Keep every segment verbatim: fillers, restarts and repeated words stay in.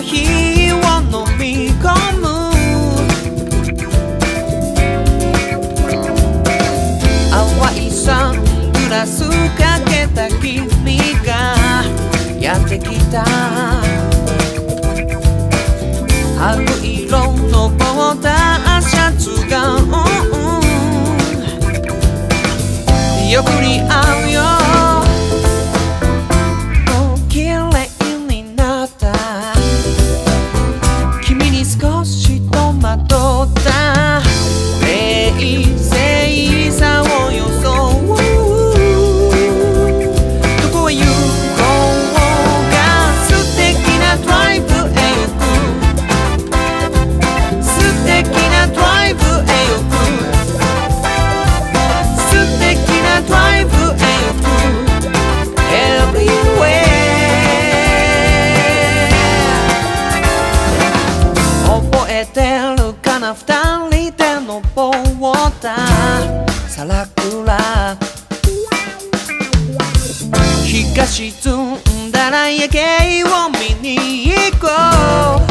ヒーを飲み込む淡いサングラスかけた君がやってきた春色のボーダーシャツが、うん、よく似合うよ綺麗になった君に少し戸惑った冷静さを装うどこへ行こうが素敵なドライブへ行く素敵なドライブへ行く素敵なドライブへ行く Everywhere 覚えてるかな二人で登った皿倉日が沈んだら夜景を見に行こう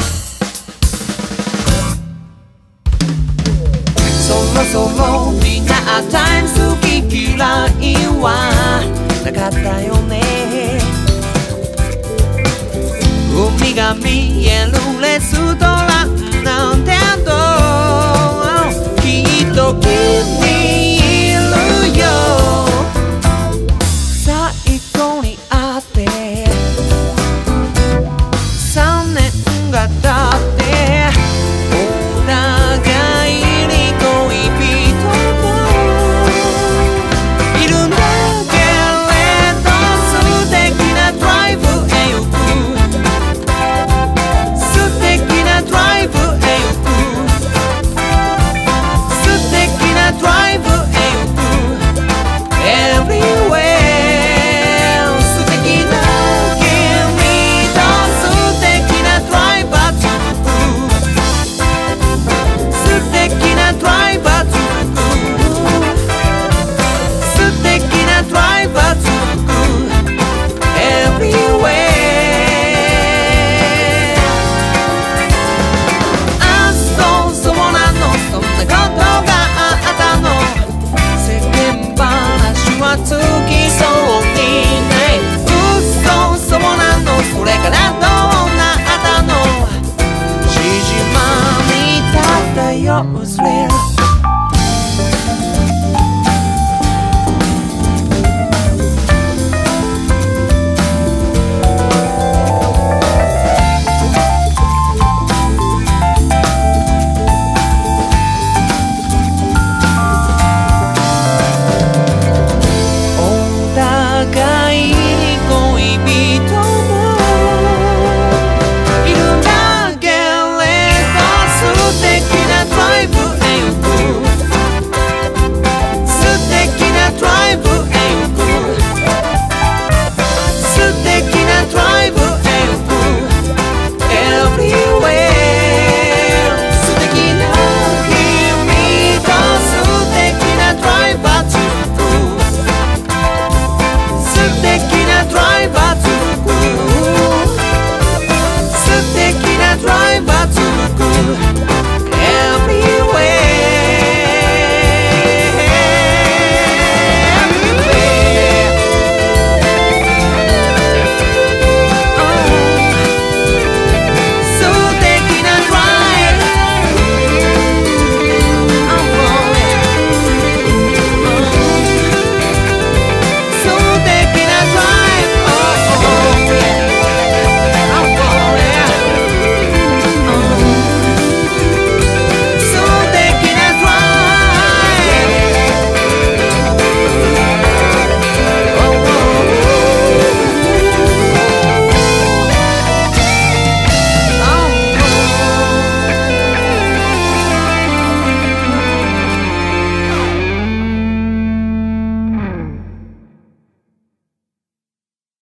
そろそろディナータイム好き嫌いはなかったよね海が見えるレストランなんてどう